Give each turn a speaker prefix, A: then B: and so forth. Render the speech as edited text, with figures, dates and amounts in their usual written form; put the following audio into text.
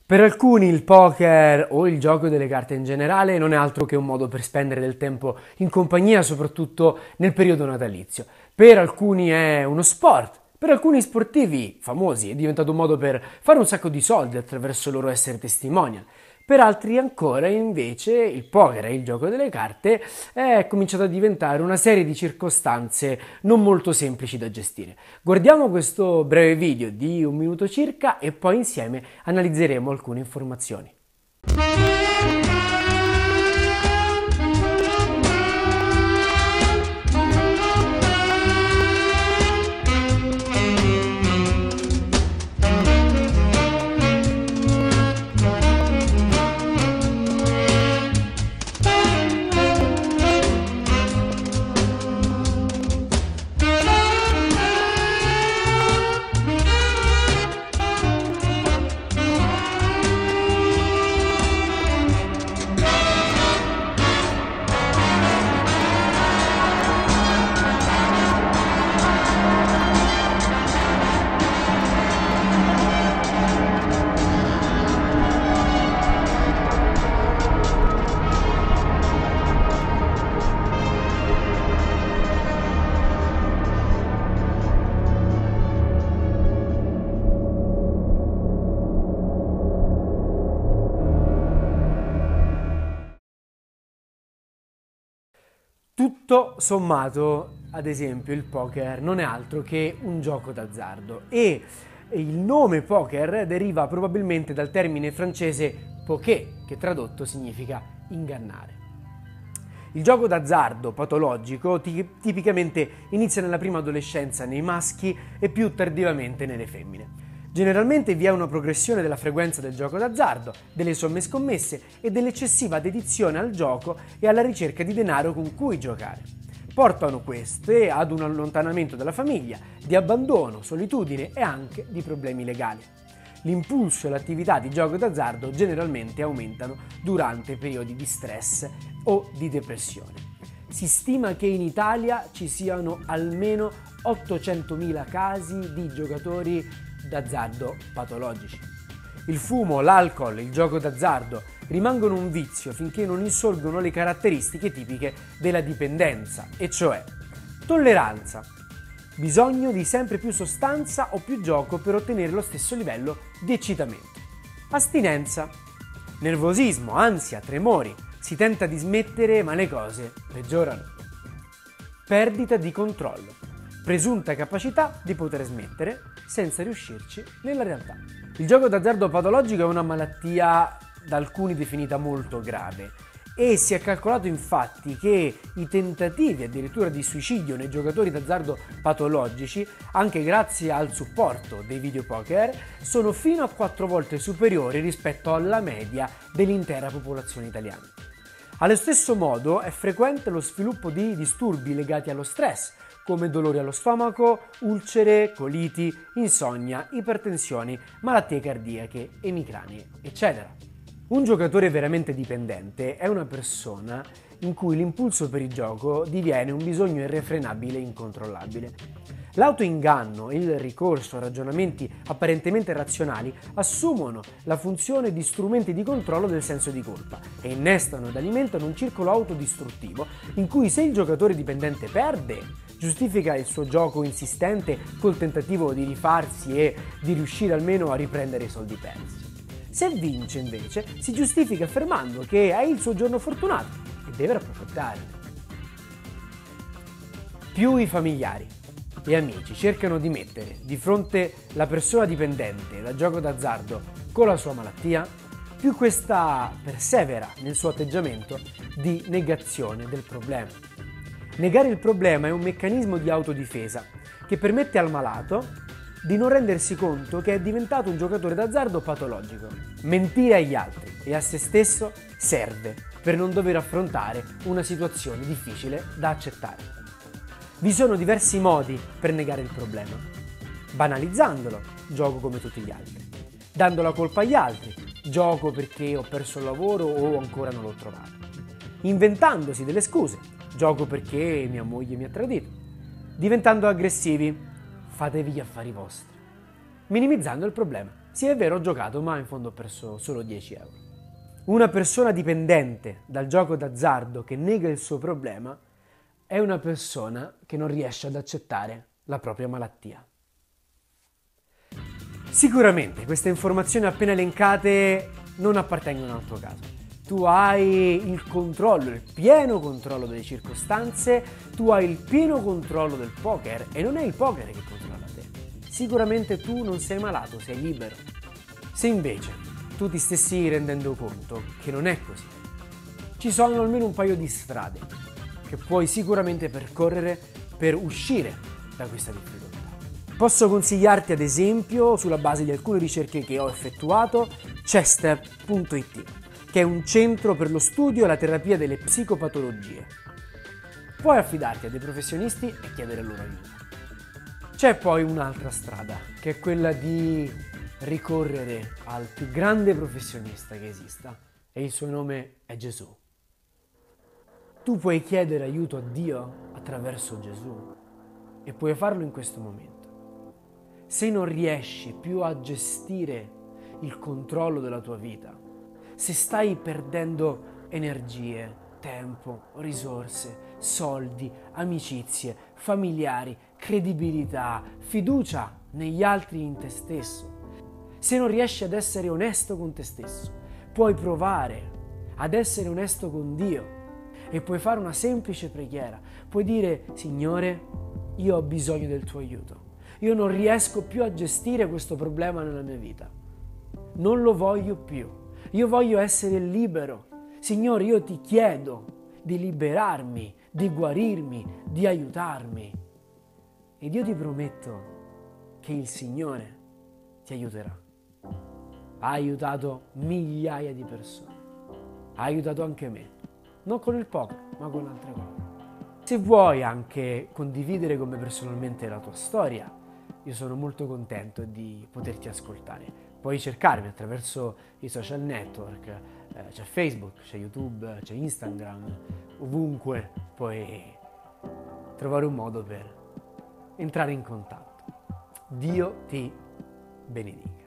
A: Per alcuni il poker o il gioco delle carte in generale non è altro che un modo per spendere del tempo in compagnia, soprattutto nel periodo natalizio. Per alcuni è uno sport, per alcuni sportivi famosi è diventato un modo per fare un sacco di soldi attraverso il loro essere testimonial. Per altri ancora, invece, il poker e il gioco delle carte è cominciato a diventare una serie di circostanze non molto semplici da gestire. Guardiamo questo breve video di un minuto circa e poi insieme analizzeremo alcune informazioni. Tutto sommato, ad esempio, il poker non è altro che un gioco d'azzardo e il nome poker deriva probabilmente dal termine francese poker, che tradotto significa ingannare. Il gioco d'azzardo patologico tipicamente inizia nella prima adolescenza nei maschi e più tardivamente nelle femmine. Generalmente vi è una progressione della frequenza del gioco d'azzardo, delle somme scommesse e dell'eccessiva dedizione al gioco e alla ricerca di denaro con cui giocare. Portano queste ad un allontanamento dalla famiglia, di abbandono, solitudine e anche di problemi legali. L'impulso e l'attività di gioco d'azzardo generalmente aumentano durante periodi di stress o di depressione. Si stima che in Italia ci siano almeno 800.000 casi di giocatori d'azzardo patologici. Il fumo, l'alcol, il gioco d'azzardo rimangono un vizio finché non insorgono le caratteristiche tipiche della dipendenza, e cioè tolleranza, bisogno di sempre più sostanza o più gioco per ottenere lo stesso livello di eccitamento, astinenza, nervosismo, ansia, tremori, si tenta di smettere ma le cose peggiorano, perdita di controllo, presunta capacità di poter smettere senza riuscirci nella realtà. Il gioco d'azzardo patologico è una malattia da alcuni definita molto grave e si è calcolato infatti che i tentativi addirittura di suicidio nei giocatori d'azzardo patologici, anche grazie al supporto dei videopoker, sono fino a 4 volte superiori rispetto alla media dell'intera popolazione italiana. Allo stesso modo è frequente lo sviluppo di disturbi legati allo stress, come dolori allo stomaco, ulcere, coliti, insonnia, ipertensioni, malattie cardiache, emicranie, eccetera. Un giocatore veramente dipendente è una persona in cui l'impulso per il gioco diviene un bisogno irrefrenabile e incontrollabile. L'autoinganno e il ricorso a ragionamenti apparentemente razionali assumono la funzione di strumenti di controllo del senso di colpa e innestano ed alimentano un circolo autodistruttivo in cui se il giocatore dipendente perde, giustifica il suo gioco insistente col tentativo di rifarsi e di riuscire almeno a riprendere i soldi persi. Se vince invece si giustifica affermando che è il suo giorno fortunato e deve approfittare. Più i familiari e amici cercano di mettere di fronte la persona dipendente da gioco d'azzardo con la sua malattia, più questa persevera nel suo atteggiamento di negazione del problema. Negare il problema è un meccanismo di autodifesa che permette al malato di non rendersi conto che è diventato un giocatore d'azzardo patologico. Mentire agli altri e a se stesso serve per non dover affrontare una situazione difficile da accettare. Vi sono diversi modi per negare il problema. Banalizzandolo, gioco come tutti gli altri. Dando la colpa agli altri, gioco perché ho perso il lavoro o ancora non l'ho trovato. Inventandosi delle scuse, gioco perché mia moglie mi ha tradito. Diventando aggressivi, fatevi gli affari vostri. Minimizzando il problema, Sì, è vero, ho giocato, ma in fondo ho perso solo 10 euro. Una persona dipendente dal gioco d'azzardo che nega il suo problema è una persona che non riesce ad accettare la propria malattia. Sicuramente queste informazioni appena elencate non appartengono al tuo caso. Tu hai il controllo, il pieno controllo delle circostanze, tu hai il pieno controllo del poker e non è il poker che controlla te. Sicuramente tu non sei malato, sei libero. Se invece tu ti stessi rendendo conto che non è così, ci sono almeno un paio di strade che puoi sicuramente percorrere per uscire da questa difficoltà. Posso consigliarti ad esempio, sulla base di alcune ricerche che ho effettuato, Chestep.it, che è un centro per lo studio e la terapia delle psicopatologie. Puoi affidarti a dei professionisti e chiedere loro aiuto. C'è poi un'altra strada, che è quella di ricorrere al più grande professionista che esista, e il suo nome è Gesù. Tu puoi chiedere aiuto a Dio attraverso Gesù e puoi farlo in questo momento. Se non riesci più a gestire il controllo della tua vita, se stai perdendo energie, tempo, risorse, soldi, amicizie, familiari, credibilità, fiducia negli altri e in te stesso, se non riesci ad essere onesto con te stesso, puoi provare ad essere onesto con Dio e puoi fare una semplice preghiera. Puoi dire: Signore, io ho bisogno del tuo aiuto. Io non riesco più a gestire questo problema nella mia vita. Non lo voglio più. Io voglio essere libero. Signore, io ti chiedo di liberarmi, di guarirmi, di aiutarmi. Ed io ti prometto che il Signore ti aiuterà. Ha aiutato migliaia di persone. Ha aiutato anche me. Non con il poker, ma con altre cose. Se vuoi anche condividere con me personalmente la tua storia, io sono molto contento di poterti ascoltare. Puoi cercarmi attraverso i social network, c'è Facebook, c'è YouTube, c'è Instagram, ovunque puoi trovare un modo per entrare in contatto. Dio ti benedica.